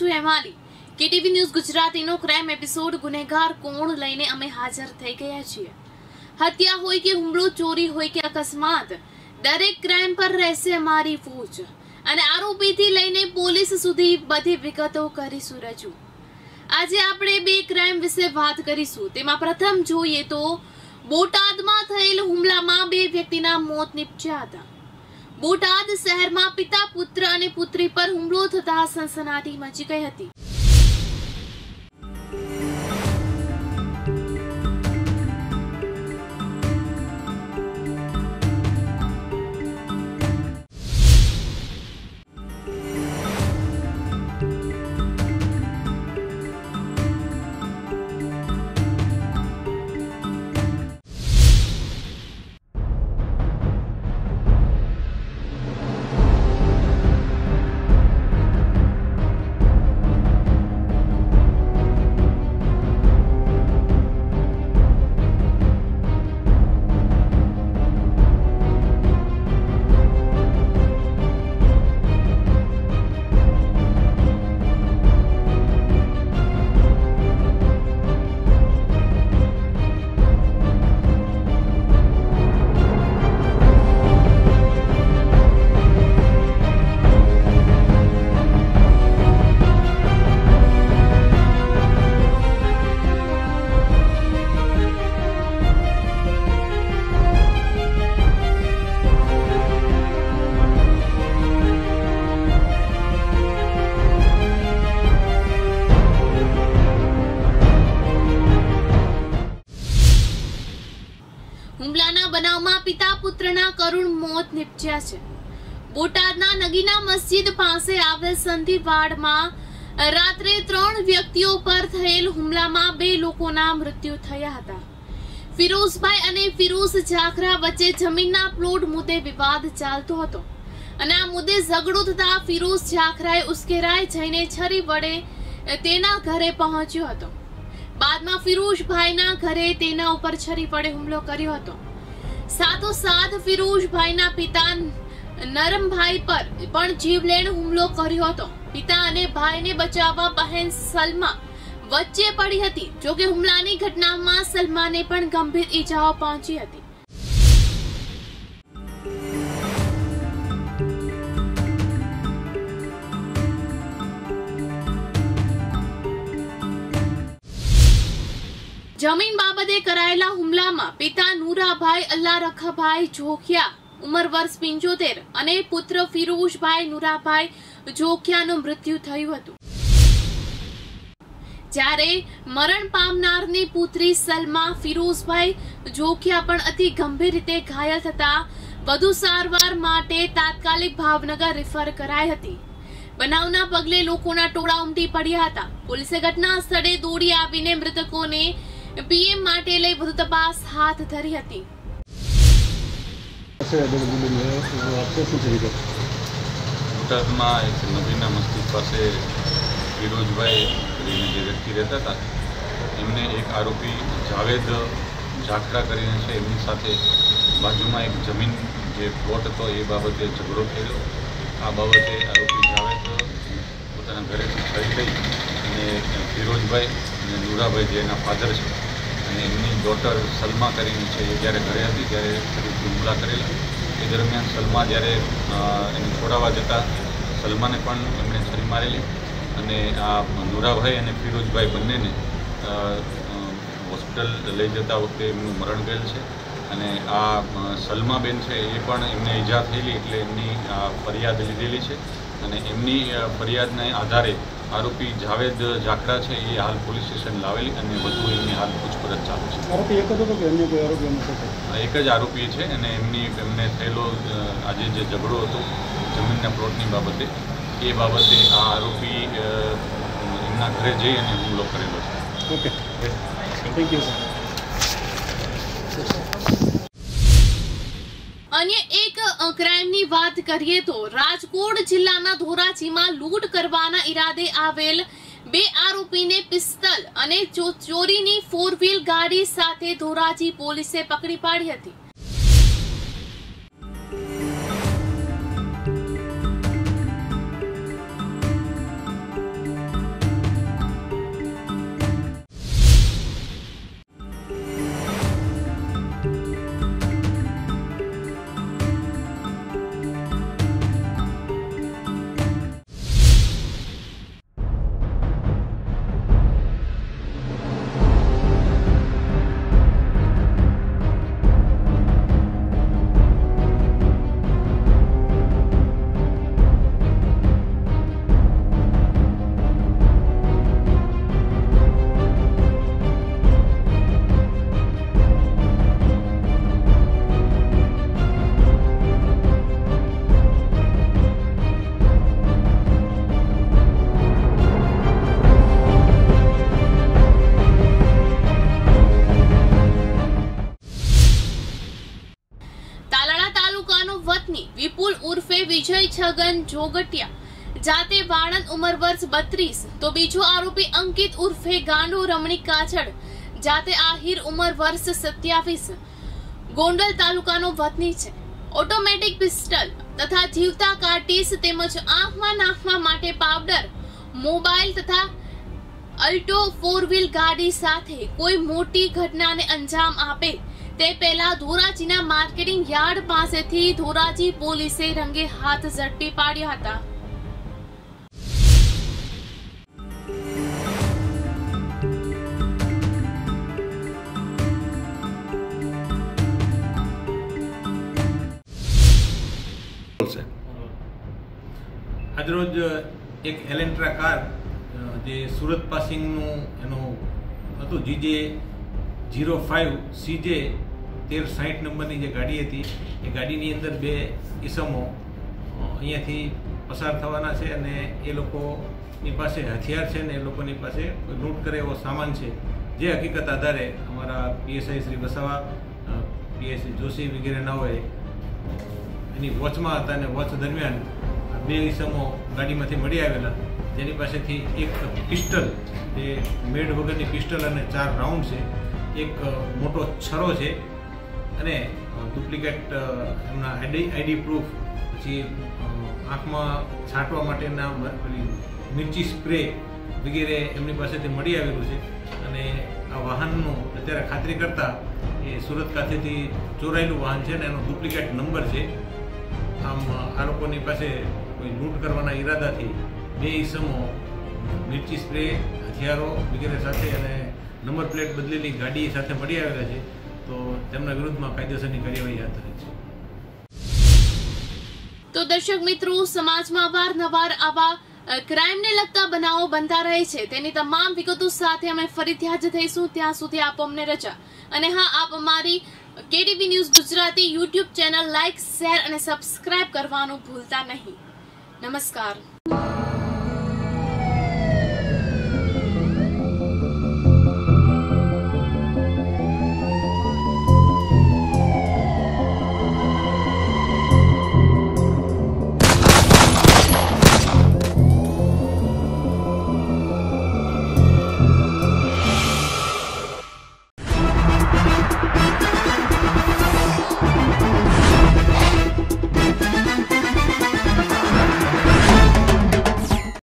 છું Hemali. KTV news ગુજરાતીનો crime episode ગુનેગાર કોણ લઈને અમે હાજર થઈ ગયા છીએ। હત્યા હોય કે હુમલો, ચોરી હોય કે અકસ્માત, દરેક ક્રાઇમ પર રહેશે અમારી ફૂચ અને આરોપીથી લઈને પોલીસ સુધી બધી વિગતો કરીશું રજૂ। આજે આપણે બે ક્રાઇમ વિશે વાત કરીશું। તેમાં પ્રથમ જોઈએ તો બોટાદમાં થયેલ હુમલામાં બે વ્યક્તિના મોત નિપજ્યા હતા। બોટાદ શહેરમાં પિતા પુત્ર અને પુત્રી પર હુમલો થતા સનસનાટી મચી ગઈ હતી। હુમલાના બનાવમાં પિતા પુત્રના કરુણ મોત નિપજ્યા છે। બોટાદના નગીના મસ્જિદ પાસે આવેલ સંધિવાડમાં રાત્રે 3 વ્યક્તિઓ પર થયેલ હુમલામાં 2 લોકોના મૃત્યુ થયા હતા। ફિરોઝભાઈ અને ફિરોઝ જાખરા વચ્ચે જમીનના પ્લોટ મુદ્દે વિવાદ ચાલતો હતો અને આ મુદ્દે ઝઘડો થતા ફિરોઝ જાખરાએ ઉશ્કેરાઈ જઈને છરી વડે તેના ઘરે પહોંચ્યો હતો। બાદમાં ફિરોઝભાઈના ઘરે તેના ઉપર છરી વડે હુમલો કર્યો હતો। સાથોસાથ ફિરોઝભાઈના પિતા નરમભાઈ પર પણ જીવલેણ હુમલો કર્યો હતો। પિતા અને ભાઈને બચાવવા બહેન સલમા વચ્ચે પડી હતી। જોકે હુમલાની ઘટનામાં સલમાને પણ ગંભીર ઈજાઓ પહોંચી હતી। જમીન બાબતે કરાયેલા હુમલામાં પિતા નુરાભાઈ અલ્લા રખાભાઈ જોખિયા ઉંમર વર્ષ 75 અને પુત્ર ફિરોઝભાઈ નુરાભાઈ જોખિયાનું મૃત્યુ થયું હતું, જ્યારે મરણ પામનારની પુત્રી સલમા ફિરોઝભાઈ જોખિયા પણ અતિ ગંભીર રીતે ઘાયલ થતા વધુ સારવાર માટે તાત્કાલિક ભાવનગર રિફર કરાઈ હતી। બનાવના પગલે લોકોના ટોળા ઉમટી પડ્યા હતા। પોલીસે ઘટના સ્થળે દોડી આવીને મૃતકોને પીએમ માટે લઈ વધુ તપાસ હાથ ધરી હતી। બોટાદમાં એક નબીના મસ્જિદ પાસે ફિરોઝભાઈ કરીને જે વ્યક્તિ રહેતા હતા એમને એક આરોપી જાવેદ જાખરા કરીને છે એમની સાથે બાજુમાં એક જમીન જે પ્લોટ હતો એ બાબતે ઝઘડો થયેલો। આ બાબતે આરોપી જાવેદ પોતાના ઘરેથી છરી લઈ અને ફિરોઝભાઈ અને નુરાભાઈ જે એના ફાધર છે અને એમની ડોટર સલમા કરીને છે એ જ્યારે ઘરે હતી ત્યારે ફરીથી હુમલા કરેલા। એ દરમિયાન સલમા જ્યારે એને છોડાવવા જતાં સલમાને પણ એમણે છરી મારેલી અને આ નુરાભાઈ અને ફિરોઝભાઈ બંનેને હોસ્પિટલ લઈ જતા વખતે એમનું મરણ ગયેલ છે અને આ સલમાબેન છે એ પણ એમને ઈજા થયેલી એટલે એમની ફરિયાદ લીધેલી છે અને એમની ફરિયાદના આધારે આરોપી જાવેદ જાખરા છે એ હાલ પોલીસ સ્ટેશન લાવેલી અને વધુ એમની હાલ પૂછપરછ ચાલુ છે। આરોપી એક જ હતો કે અન્ય કોઈ આરોપી એક જ આરોપી છે અને એમને થયેલો આજે જે ઝઘડો હતો જમીનના પ્લોટની બાબતે એ બાબતે આ આરોપી એમના ઘરે જઈ અને હુમલો કરેલો છે। Okay, thank you sir. अन्य एक क्राइमની વાત કરીએ તો રાજકોટ જિલ્લાના ધોરાજીમાં લૂંટ કરવાના ઈરાદે આવેલ 2 આરોપીને પિસ્તલ અને ચોરીની 4 વ્હીલ ગાડી સાથે ધોરાજી પોલીસે પકડી પાડી હતી। વતની વિપુલ ઉર્ફે વિજય છગન જોગટિયા જાતે વાળંદ ઉંમર વર્ષ 32, તો બીજો આરોપી અંકિત ઉર્ફે ગાંડુ રમણી કાછડ જાતે આહિર ઉંમર વર્ષ 27 ગોંડલ તાલુકાનો વતની છે. ઓટોમેટિક પિસ્ટલ તથા જીવતા કાર્ટીસ તેમજ આંખમાં નાખવા માટે પાવડર, મોબાઈલ તથા અલ્ટો 4 વ્હીલ ગાડી સાથે કોઈ મોટી ઘટનાને અંજામ આપે તે પહેલા ધોરાજીના માર્કેટિંગ યાર્ડ પાસેથી ધોરાજી પોલીસે રંગે હાથ ઝડપી પાડ્યા હતા. આજરોજ એક એલેન્ટ્રા કાર જે સુરત પાસિંગનું એનું હતું GJ 05 CJ 1360 નંબરની જે ગાડી હતી એ ગાડીની અંદર બે ઈસમો અહીંયાથી પસાર થવાના છે અને એ લોકોની પાસે હથિયાર છે ને એ લોકોની પાસે લૂંટ કરે એવો સામાન છે. જે હકીકત આધારે અમારા PSI શ્રી વસાવા, PSI જોશી વગેરેનાઓએ એની વોચમાં હતા અને વોચ દરમિયાન બે ઈસમો ગાડીમાંથી મળી આવેલા, જેની પાસેથી એક પિસ્ટલ, જે મેડ વગરની પિસ્ટલ અને 4 રાઉન્ડ છે, એક મોટો છરો છે અને ડુપ્લિકેટ એમના આઈડી પ્રૂફ, પછી આંખમાં છાંટવા માટેના મિર્ચી સ્પ્રે વગેરે એમની પાસેથી મળી આવેલું છે. અને આ વાહનનું અત્યારે ખાતરી કરતા એ સુરત ખાતેથી ચોરાયેલું વાહન છે અને એનો ડુપ્લિકેટ નંબર છે. આમ આ લોકોની પાસે કોઈ લૂંટ કરવાના ઈરાદાથી બે ઈસમો મિર્ચી સ્પ્રે, હથિયારો વગેરે સાથે અને નંબર પ્લેટ બદલેલી ગાડી સાથે મળી આવેલા છે. તો તેમના વિરુદ્ધમાં કાયદેસરની કાર્યવાહી હાથ ધરી છે. તો દર્શક મિત્રો, સમાજમાં અવારનવાર આવા ક્રાઇમને લગતા બનાવો બનતા રહે છે. તેની તમામ વિગતો સાથે અમે ફરીથી હાજર થઈશું. ત્યાં સુધી આપો અમને રજા. અને હા, આપ અમારી KTV news Gujarati YouTube channel like, share અને સબસ્ક્રાઇબ કરવાનું ભૂલતા નહીં. નમસ્કાર.